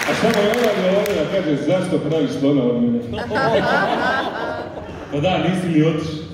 A samo je ona govorila, kaže, zašto praviš slona od mene? Pa da, nisi li otišao.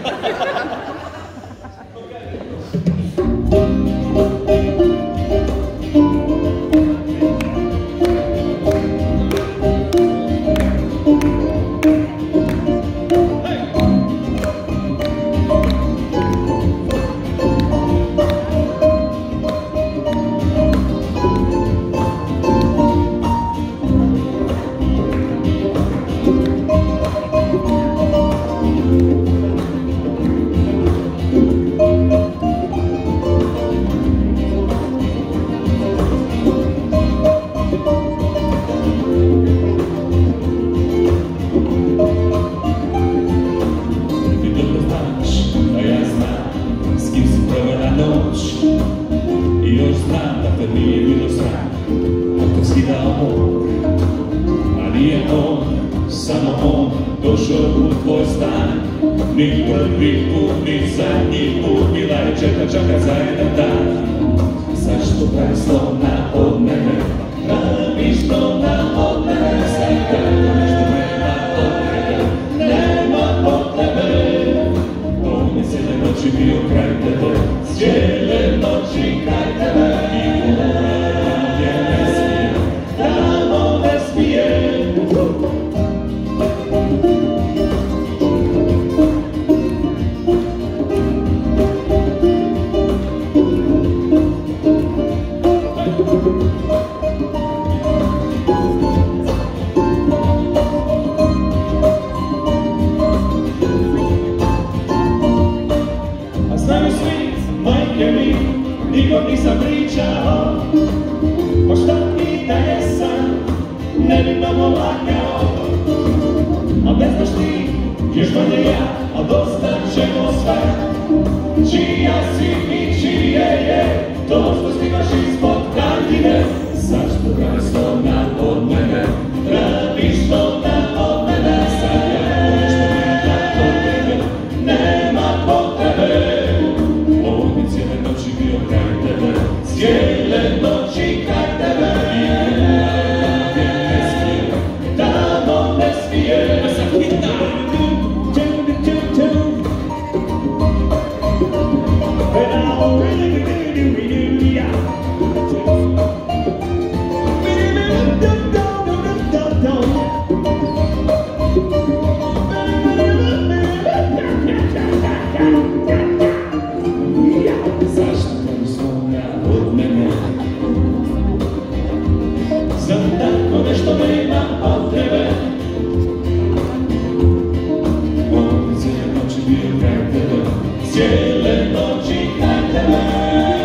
Došao u tvoj stan, ni prvi put, ni zadnji put, bila je čeka za jedan dan. Zašto pravi slona od mene, praviš slona od mene, sad kako nešto nema potrebe, nema potrebe. On je cijele noći bio kraj tebe, cijele noći kraj tebe. I ovdje ne smije, tamo ne smije. Nikom nisam pričao, pa šta ti da jesam, ne bi mnogo lagao. A ne znaš ti, još bolje ja, a dosta ćemo sve. Čija si i čije je, to što stimaš ispod kantine. Zašto pravi slona od mene, praviš slona od mene. Sad ja nešto nema potrebe, nema potrebe. On je cijele noći bio kraj tebe, cijele noći kraj tebe. I ovdje ne smije, tamo ne smije. A sad hita! Cijele noći kraj tebe.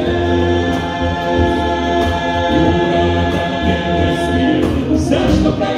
Zašto